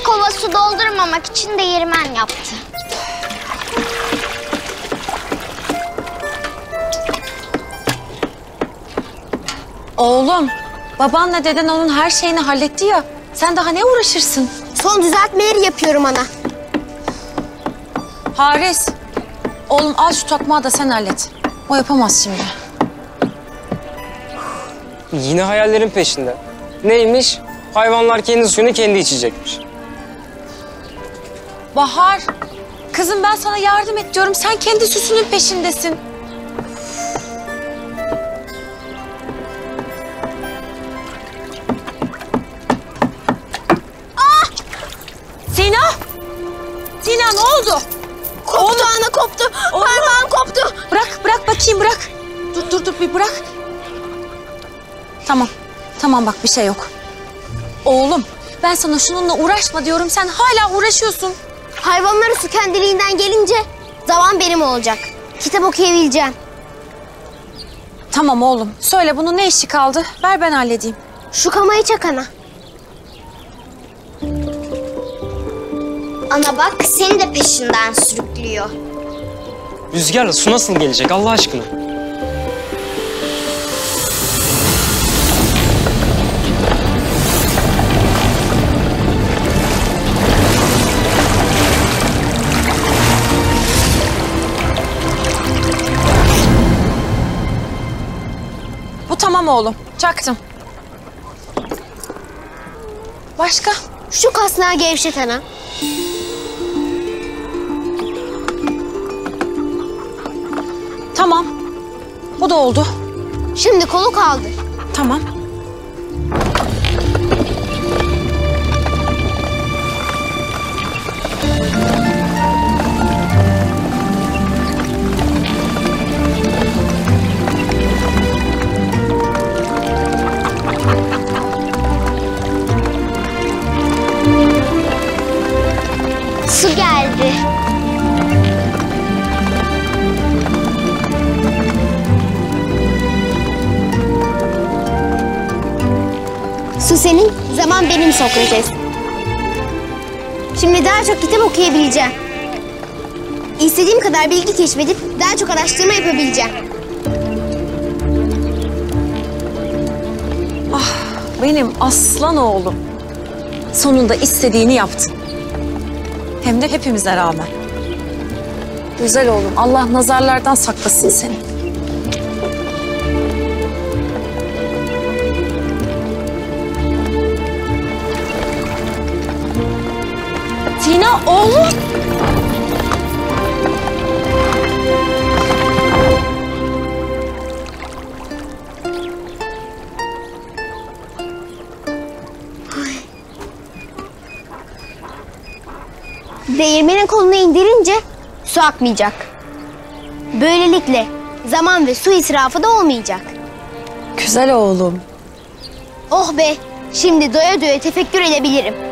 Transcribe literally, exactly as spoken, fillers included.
kova su doldurmamak için değirmen yaptı. Oğlum, babanla deden onun her şeyini halletti ya. Sen daha ne uğraşırsın? Son düzeltmeleri yapıyorum ana. Haris, oğlum al şu takmağı da sen hallet. O yapamaz şimdi. Yine hayallerin peşinde. Neymiş? Hayvanlar kendi suyunu kendi içecekmiş. Bahar, kızım ben sana yardım et diyorum. Sen kendi süsünün peşindesin. Ah! Sina! Sina ne oldu? Koptu oğlum. Ana koptu. Parmağım koptu. Bırak, bırak bakayım bırak. Dur, dur, dur bir bırak. Tamam, tamam bak bir şey yok. Oğlum ben sana şununla uğraşma diyorum. Sen hala uğraşıyorsun. Hayvanlara su kendiliğinden gelince zaman benim olacak. Kitap okuyabileceğim. Tamam oğlum. Söyle bunun ne işi kaldı? Ver ben halledeyim. Şu kamayı çak ana. Ana bak seni de peşinden sürüklüyor. Rüzgarla su nasıl gelecek Allah aşkına? Bu tamam oğlum. Çaktım. Başka? Şu kasnağı gevşet ana. Tamam. Bu da oldu. Şimdi kolu kaldır. Tamam. Su geldi. Su senin, zaman benim Sokrates. Şimdi daha çok kitap okuyabileceğim. İstediğim kadar bilgi keşfedip daha çok araştırma yapabileceğim. Ah benim aslan oğlum. Sonunda istediğini yaptın. Hem de hepimize rağmen. Güzel oğlum. Allah nazarlardan saklasın seni. Sina oğlum. Değirmenin kolunu indirince su akmayacak. Böylelikle zaman ve su israfı da olmayacak. Güzel oğlum. Oh be, şimdi doya doya tefekkür edebilirim.